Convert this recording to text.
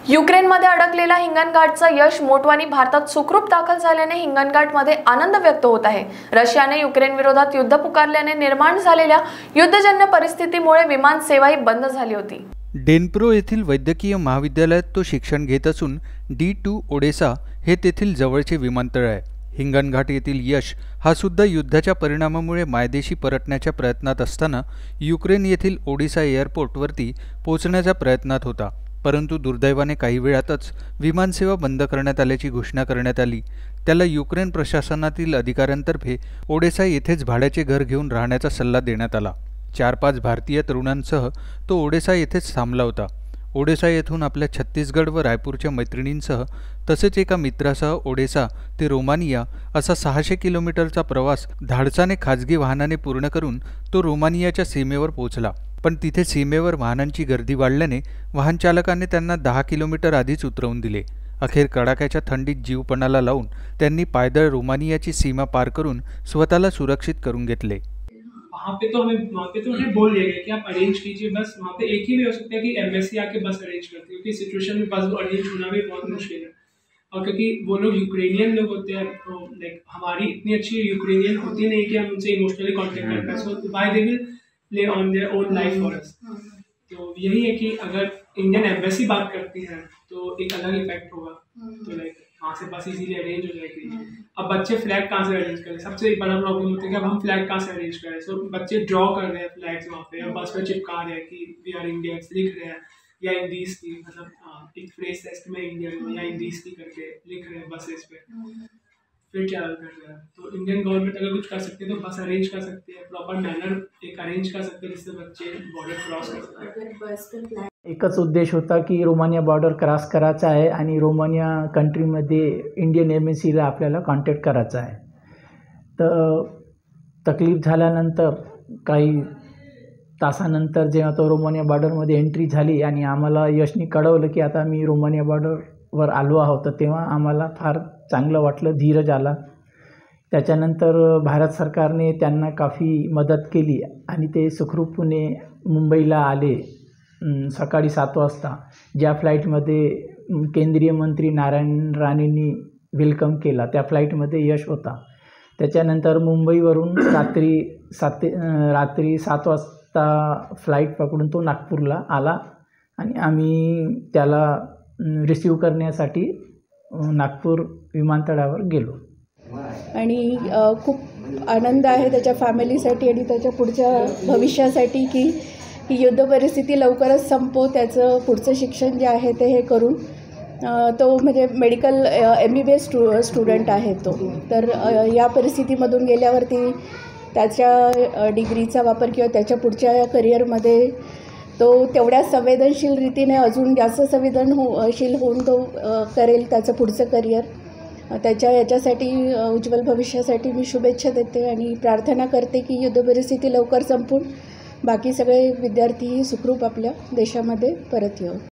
युक्रेनमध्ये अडकलेला हिंगणघाटचा यश मोटवानी भारतात सुखरूप दाखल झाल्याने हिंगणघाटमध्ये आनंद व्यक्त होत आहे। रशियाने युक्रेन विरोधात युद्ध पुकारल्याने निर्माण झालेल्या युद्धजन्य परिस्थितीमुळे विमान सेवाही बंद झाली होती। डेनप्रो येथील वैद्यकीय महाविद्यालयात तो शिक्षण घेत असून D2 ओडेसा हे तेथील जवळचे विमानतळ आहे। हिंगणघाट येथील यश हा सुद्धा युद्धाच्या परिणामामुळे मायदेशी परतण्याच्या प्रयत्नात असताना युक्रेन येथील ओडिसा एअरपोर्टवरती पोहोचण्याच्या प्रयत्नात होता, परंतु दुर्दैवाने काही वेळातच विमानसेवा बंद करण्यात आल्याची घोषणा करण्यात आली। त्याला युक्रेन प्रशासनातील अधिकाऱ्यांतर्फे ओडेसा येथेच भाड्याचे घर घेऊन राहण्याचा सल्ला देण्यात आला। 4-5 भारतीय तरुणांसह तो ओडेसा येथेच थांबला होता। ओडेसा येथून आपल्या छत्तीसगड व रायपूरच्या मैत्रिणींसह तसेच एका मित्रासह ओडेसा ते रोमानिया असा 600 किलोमीटरचा प्रवास धाडसाने खाजगी वाहनाने पूर्ण करून तो रोमानियाच्या सीमेवर पोहोचला। पण तिथे सीमेवर वाहनांची गर्दी वाढल्याने वाहन चालकाने त्यांना 10 किलोमीटर आधीच उतरवून दिले। अखेर कडाक्याच्या थंडीत जीव पणाला लावून त्यांनी पायदळ रोमानियाची सीमा पार करून स्वतःला सुरक्षित करून घेतले। वहाँ पे तो हमें बोल दिया गया कि आप अरेंज कीजिए बस। वहाँ पे एक ही वे हो सकता है कि एम्बेसी आके बस अरेंज करती है, क्योंकि सिचुएशन में बस अरेंज होना भी बहुत मुश्किल है। और क्योंकि वो लोग यूक्रेनियन लोग होते हैं, तो लाइक हमारी इतनी अच्छी यूक्रेनियन होती नहीं कि हम उनसे इमोशनली कॉन्टेक्ट कर पाए। So why they will play on their own life for us. तो यही है कि अगर इंडियन एम्बेसी बात करती है तो एक अलग इफेक्ट होगा। तो लाइक वहाँ से बस इजीली अरेंज हो जाएगी। अब बच्चे फ्लैग कहाँ से अरेंज करें, सबसे बड़ा प्रॉब्लम होता है कि अब हम फ्लैग कहाँ से अरेंज करें। सो बच्चे ड्रॉ कर रहे हैं फ्लैग्स वहाँ पे, और बस पे चिपका रहे हैं कि वी आर इंडियंस लिख रहे हैं, या इंडीज की मतलब एक फ्रेज टेस्ट में इंडियन हूँ या इंडीज की करके लिख रहे हैं बसेस पे, फिर ट्रैवल कर रहे हैं। तो इंडियन गवर्नमेंट अगर कुछ कर सकती है तो बस अरेंज कर सकती है, प्रॉपर मैनर एक अरेंज कर सकते हैं जिससे बच्चे बॉर्डर क्रॉस कर सकते हैं। एकच उद्देश होता की रोमानिया बॉर्डर क्रॉस करायचा आहे आणि रोमानिया कंट्रीमध्ये इंडियन एम्बेसीला आपल्याला कॉन्टॅक्ट करायचा आहे। तर तकलीफ झाल्यानंतर काही तासानंतर जेव्हा तो रोमानिया बॉर्डरमध्ये एंट्री झाली आणि आम्हाला यशनी कळवलं की आता मी रोमानिया बॉर्डरवर आलो आहोत, तर तेव्हा आम्हाला फार चांगलं वाटलं, धीरज आला। त्याच्यानंतर भारत सरकारने त्यांना काफ़ी मदत केली आणि ते सुखरूपपणे मुंबईला आले सकाळी 7 वाजता। ज्या फ्लाईटमध्ये केंद्रीय मंत्री नारायण राणेंनी वेलकम केला त्या फ्लाईटमध्ये यश होता। त्याच्यानंतर मुंबईवरून रात्री 7 वाजता फ्लाईट पकडून तो नागपूरला आला आणि आम्ही त्याला रिसीव करण्यासाठी नागपूर विमानतळावर गेलो। आणि खूप आनंद आहे त्याच्या फॅमिलीसाठी आणि त्याच्या पुढच्या भविष्यासाठी की ही युद्ध परिस्थिती लवकरच संपो, त्याचं पुढचं शिक्षण जे आहे ते हे करून तो म्हणजे मेडिकल MBBS स्टुडंट आहे तो। तर या परिस्थितीमधून गेल्यावरती त्याच्या डिग्रीचा वापर किंवा त्याच्या पुढच्या करिअरमध्ये तो तेवढ्याच संवेदनशील रीतीने अजून जास्त संवेदनशील होऊन तो करेल त्याचं पुढचं करिअर। त्याच्या याच्यासाठी उज्ज्वल भविष्यासाठी मी शुभेच्छा देते आणि प्रार्थना करते की युद्ध परिस्थिती लवकर संपून बाकी सगळे विद्यार्थी सुखरूप आपल्या देशामध्ये परत येऊ।